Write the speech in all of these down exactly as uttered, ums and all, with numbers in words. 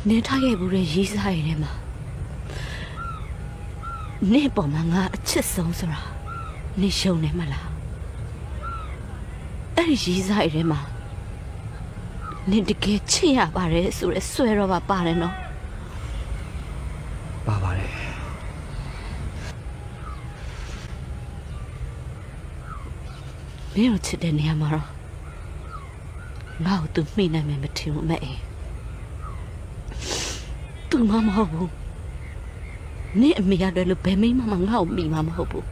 နေထားခဲ့ဘူးတဲ့ရေးစားရည်ထဲမှာနေပေါ်မှာငါအချစ်ဆုံးဆိုတာနေရှုံနေမလားအဲ့ဒီရေးစားရည်ထဲမှာနေတကယ်ချစ်ရပါတယ်ဆိုရဲဆွဲတော့ပါပါတယ်နော်ပါပါတယ်နေကိုချစ်တဲ့နေရာမှာတော့ငါ့ကိုသူမိနိုင်မယ်မထင်ဘူးမဲ့သူမမဟုတ်ဘူးနေအမေရတယ်လို့ဘယ်မိမမှငါ့ကိုမိမှာမဟုတ်ဘူး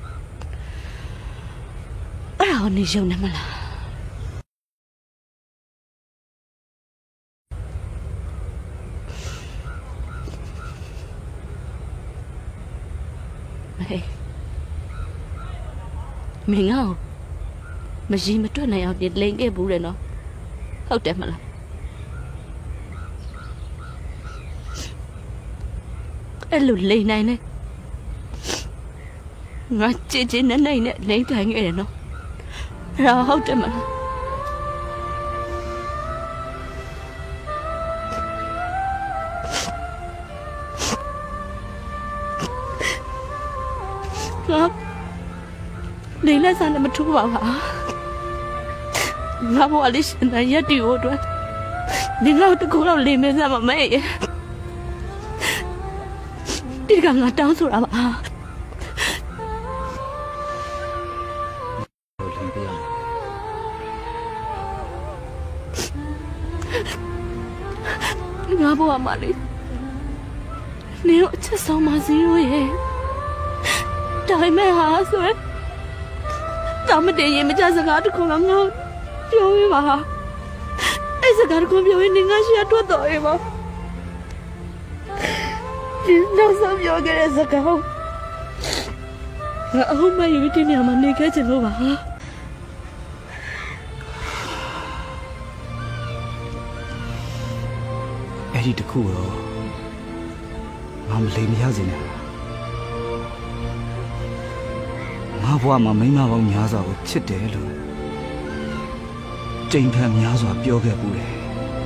အဲ့ဒါကိုနေယုံနေမလားမေမင်းငါ့ကိုမရှိမတွက်နိုင်အောင်ပြင်လိန်ခဲ့ဘူးတယ်နော်ဟုတ်တယ်မလားအဲ့လိုလိန်နိုင်နဲ့ငါကြည်ကြည်နဲ့နိုင်နဲ့လိန်ထိုင်ခဲ့တယ်နော်အဲ့ဒါဟုတ်တယ်မလားငါလိန်လက်စားနဲ့မထူပါပါငါဘောအလေးရှင်တဲ့ရက်တီကိုအတွက်ဒီလောက်တကူတော့လိန်မစားမမဲရဲ့ဒီကငါတောင်းဆိုတာပါငါဘောအမလေးနေအချက်ဆောင်မစီရောရဲ့ဒါပေမဲ့ဟာဆိုရင်တောင်းမတင်ရင်မကြစကားတခုတော့ငါပြောရပါအဲ့စကားတခုပြောရင်ငါရှိရထွက်တော့ရေပါဒီနောက်ဆုံးပြောခဲ့တဲ့စကားငါအဟုတ်မှယူတဲ့နေရာမှာနေခဲ့ချင်လို့ပါအဲ့ဒီတခုတော့ငါမလိမ်မရစေနဲ့ငါဘဝမှာမိန်းမပေါင်းများစွာကိုချစ်တယ်လို့ကြိမ်ဖန်များစွာပြောခဲ့ပူတယ်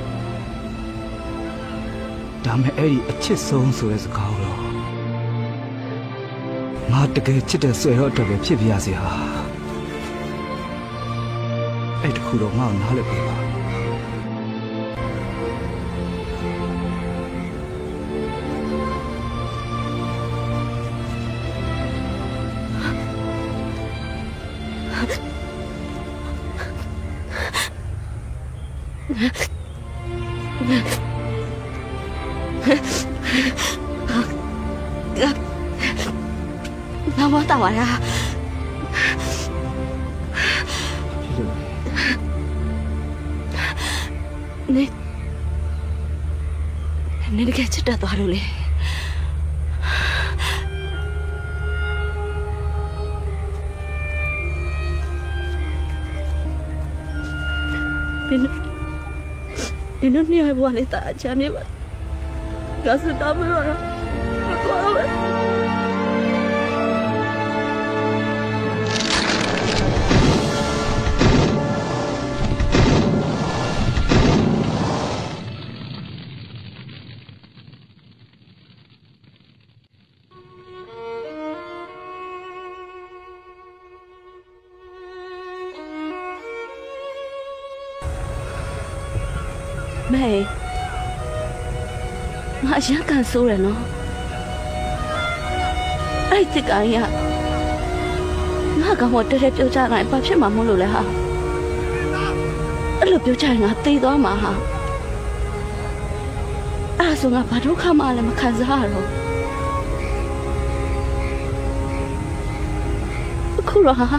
ဒါမဲ့အဲ့ဒီအချစ်ဆုံးဆိုတဲ့စကားတော့ငါတကယ်ချစ်တဲ့ဆွေတော့အတွက်ပဲဖြစ်ပြရစေဟာအဲ့တခုတော့ငါ့ကိုနားလည်ပေးပါငါမတော်ပါလားနေနေတကယ်ချစ်တတ်သွားလို့လေဒီဒီနေ့ညဘဝလေးတာချမ်းမြေပါကစတာမရတော့တော့ပဲ妹，我想干熟人咯。哎，这个呀，我讲我对这表家来，把片麻木了嘞哈。那表家人啊，对多嘛哈。啊，说我把头看嘛了，嘛看啥咯？哭了哈。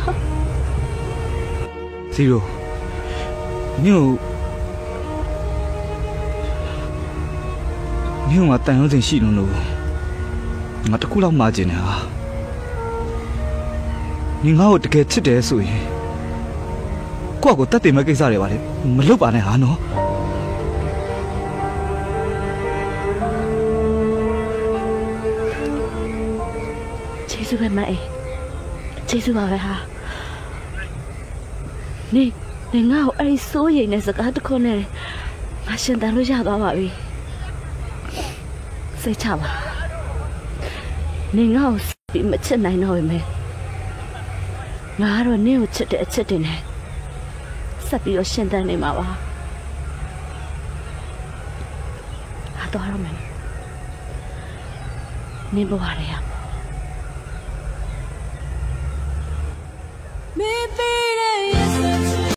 Zero，你有？你我等有点戏弄了，我这苦老妈子呢啊！你我这个吃的所以，过过到底没给啥的话的，没老板的哈喏。这是干嘛哎？这是干嘛哈？你你我哎所以呢是干的可能，我现在都下到哪里？ စိတ်ချပါနေငါ့ကိုပြီးမချစ်နိုင်တော့ပဲငါကတော့နင့်ကိုချစ်တဲ့အချစ်တွေနဲ့ဆက်ပြီးတော့ရှင်းတန်းနေမှာပါဟာတော့ရမယ်နင်ဘဝရရမေသေး